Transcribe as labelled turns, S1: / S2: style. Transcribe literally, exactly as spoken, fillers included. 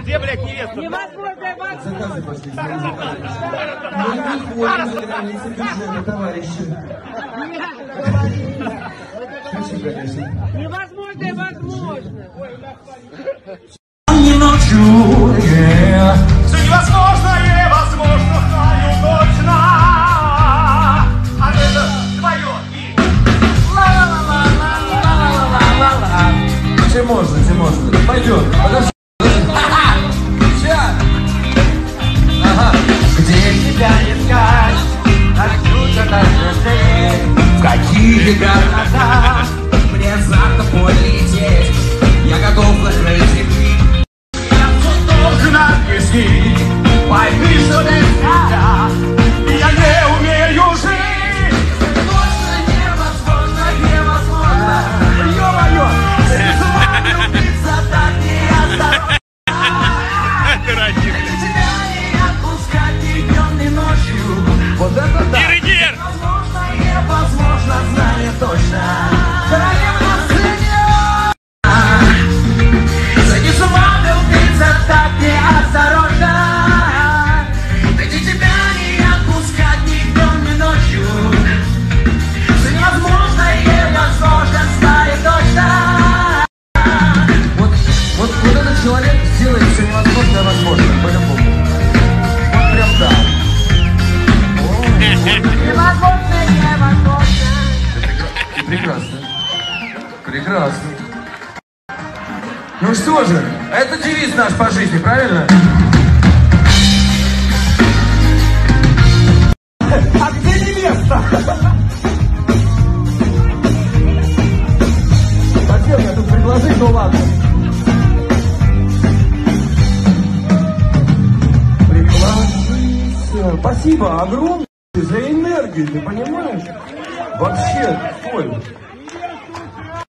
S1: Где, блядь, невеста?
S2: Невозможно,
S3: Заказы пошли. Мы не ходим за границы бюджета, товарищи. Очень, конечно.
S2: Невозможно, возможно.
S3: Не ночью, yeah.
S1: Все невозможное, возможно, знаю точно. А это твое и...
S3: Ла-ла-ла-ла-ла-ла-ла-ла-ла. Все можно, все можно. Пойдет. Подожди. Сейчас. Ага. Где тебя искать? Отсюда даже в какие города? Мне завтра полететь. Я готов закрыть земли. Я все должен объяснить. Пойми, что без тебя я не умею жить. Точно невозможно, невозможно. Ё-моё! Влюбиться так неосторожно. Без тебя не отпускать ни днем, ни ночью. Вот это да! Невозможно, невозможно, знаю точно. Королева сцене! Сойди с ума, влюбиться так неосторожно. Без тебя не отпускать ни днем, ни ночью. Все невозможно, невозможно, знаю точно. Вот, вот, вот этот человек сделает все невозможное возможно, по-любому. Вот прям да.
S2: Невозможно, невозможно.
S3: Прекрасно. Прекрасно. Ну что же, это девиз наш по жизни, правильно? А где невеста? Хотел я тут предложить, ну ладно. Прекрасно. Спасибо огромное за энергию, ты понимаешь? Вообще, Коль.